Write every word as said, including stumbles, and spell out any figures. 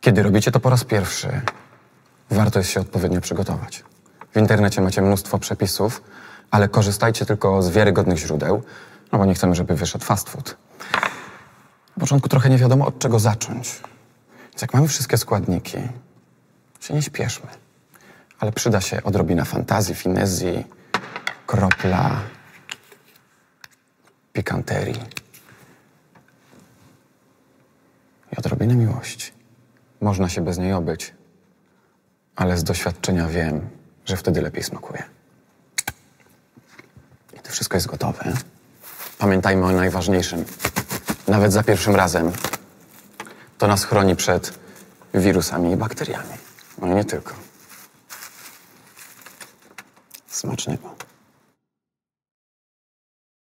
Kiedy robicie to po raz pierwszy, warto jest się odpowiednio przygotować. W internecie macie mnóstwo przepisów, ale korzystajcie tylko z wiarygodnych źródeł, no bo nie chcemy, żeby wyszedł fast food. Na początku trochę nie wiadomo, od czego zacząć. Więc jak mamy wszystkie składniki, się nie śpieszmy. Ale przyda się odrobina fantazji, finezji, kropla pikanterii i odrobinę miłości. Można się bez niej obyć, ale z doświadczenia wiem, że wtedy lepiej smakuje. Gdy wszystko jest gotowe, pamiętajmy o najważniejszym. Nawet za pierwszym razem to nas chroni przed wirusami i bakteriami. No i nie tylko. Smacznego.